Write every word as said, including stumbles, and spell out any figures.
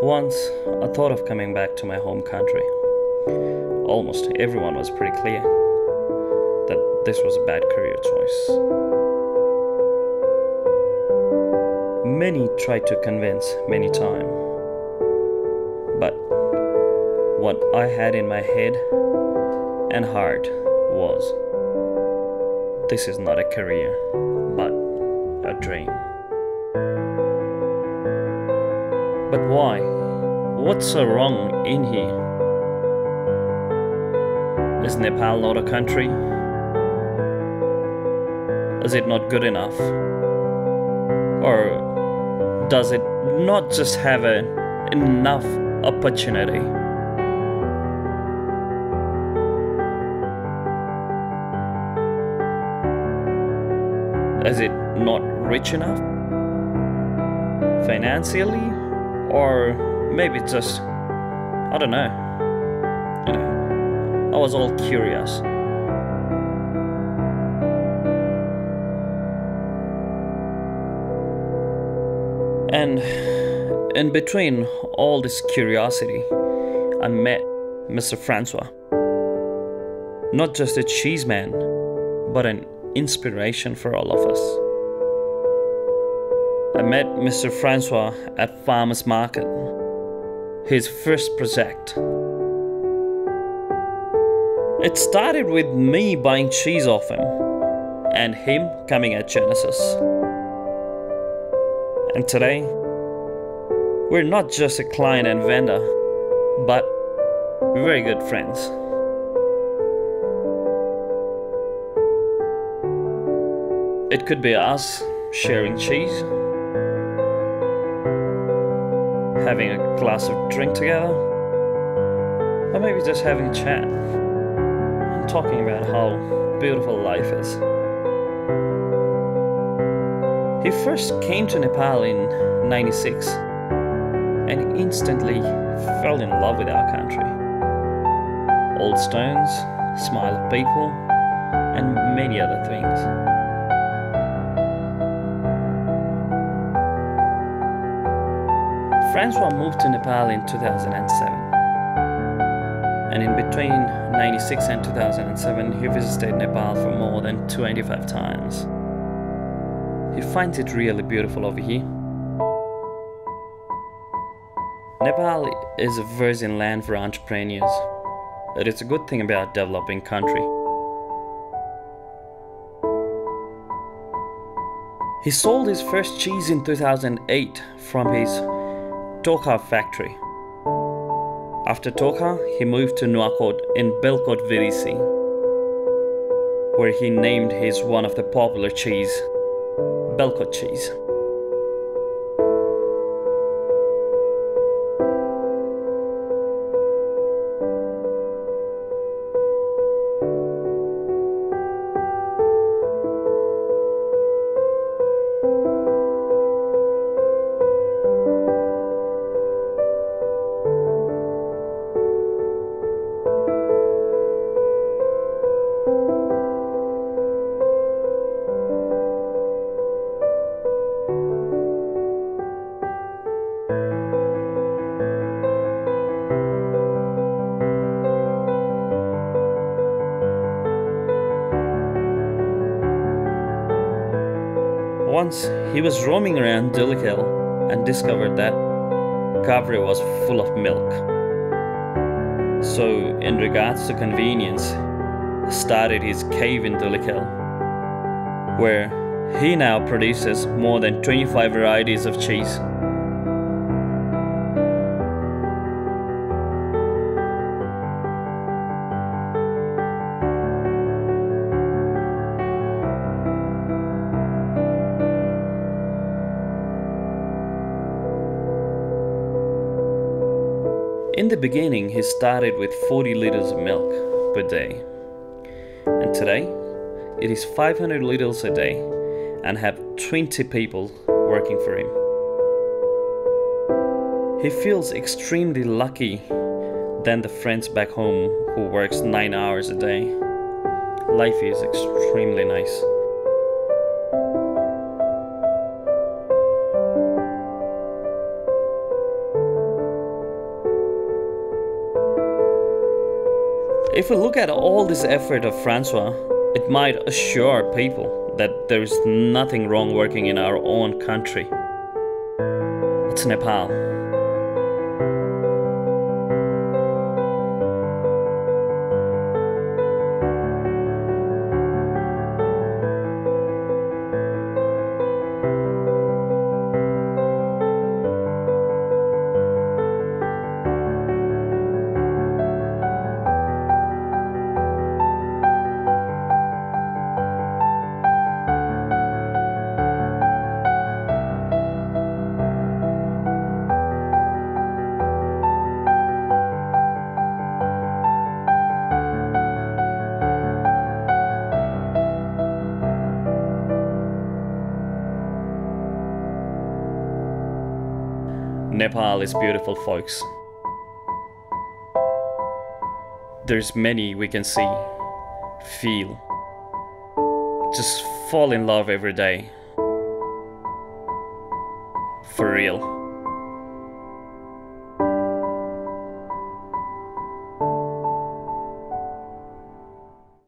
Once, I thought of coming back to my home country. Almost everyone was pretty clear that this was a bad career choice. Many tried to convince many times, but what I had in my head and heart was, this is not a career, but a dream. But why? What's so wrong in here? Is Nepal not a country? Is it not good enough? Or does it not just have a, enough opportunity? Is it not rich enough? Financially? Or maybe just, I don't know. You know, I was all curious. And in between all this curiosity, I met Mister Francois. Not just a cheese man, but an inspiration for all of us. I met Mister Francois at Farmers Market, his first project. It started with me buying cheese off him, and him coming at Genesis. And today, we're not just a client and vendor, but we're very good friends. It could be us sharing cheese, having a glass of drink together, or maybe just having a chat and talking about how beautiful life is. He first came to Nepal in ninety-six and instantly fell in love with our country. Old stones, smile of people, and many other things. Francois moved to Nepal in two thousand seven, and in between ninety-six and two thousand seven he visited Nepal for more than twenty-five times. He finds it really beautiful over here. Nepal is a virgin land for entrepreneurs. It is a good thing about developing country. He sold his first cheese in two thousand eight from his Tokha factory. After Tokha, he moved to Nuakot in Belkot Virisi, where he named his one of the popular cheese, Belkot cheese. Once he was roaming around Dulikil and discovered that Kavri was full of milk. So, in regards to convenience, started his cave in Dulikil, where he now produces more than twenty-five varieties of cheese. In the beginning, he started with forty liters of milk per day, and today it is five hundred liters a day and have twenty people working for him. He feels extremely lucky than the friends back home who works nine hours a day. Life is extremely nice. If we look at all this effort of Francois, it might assure people that there is nothing wrong working in our own country. It's Nepal. Nepal is beautiful, folks. There's many we can see, feel, just fall in love every day. For real.